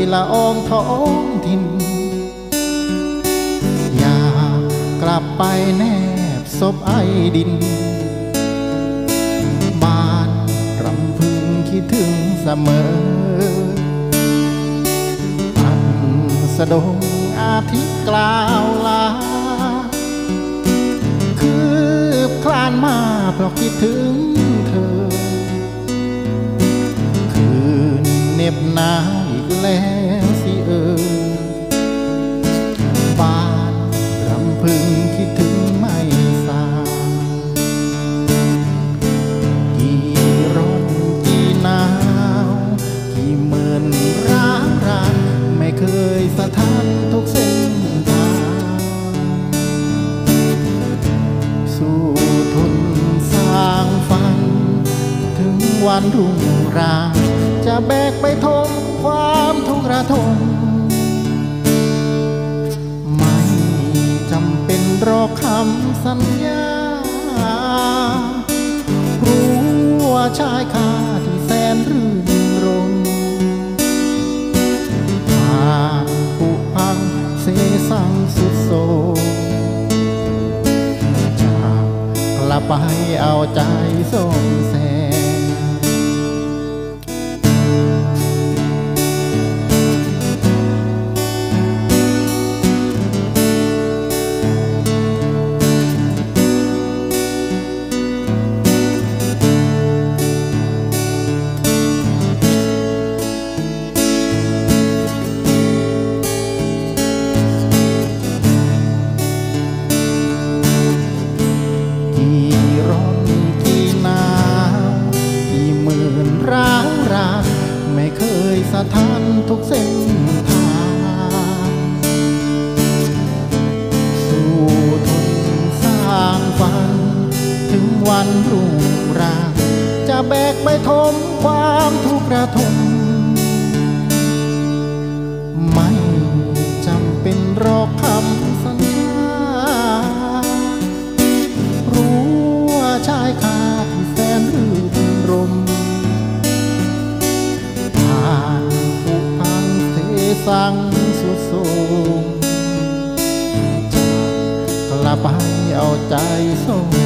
ละอองท้องถิ่นอยากกลับไปแนบศพไอ้ดินบ้านรำพึงคิดถึงเสมออันสะดงอาทิตย์กล่าวลาคืบคลานมาเพราะคิดถึงเธอคืนเหน็บหนาวอีกแล้วสิบ้านรำพึงคิดถึงไม่สางกี่ร้อนกี่หนาวกี่หมื่นร้างรานไม่เคยสะท้านทุกเส้นทางสู้ทนสร้างฝันถึงวันรุ่งรางจะแบกไปทนความทุกข์ระทมไม่จำเป็นรอคำสัญญารู้ว่าชายคาที่แสนรื่นรมผ่านผุพังเสสังสุดโศกจากกลับไปเอาใจส่งแสไม่เคยสะท้านทุกเส้นทางสู้ทนสร้างฝันถึงวันรุ่งรางจะแบกไปทมความทุกข์ระทมไม่จำเป็นรอคำสัญญารู้ว่าชายคาที่แสนรื่นรมสั่งสุดโทรมจากกลับไปเอาใจส่ง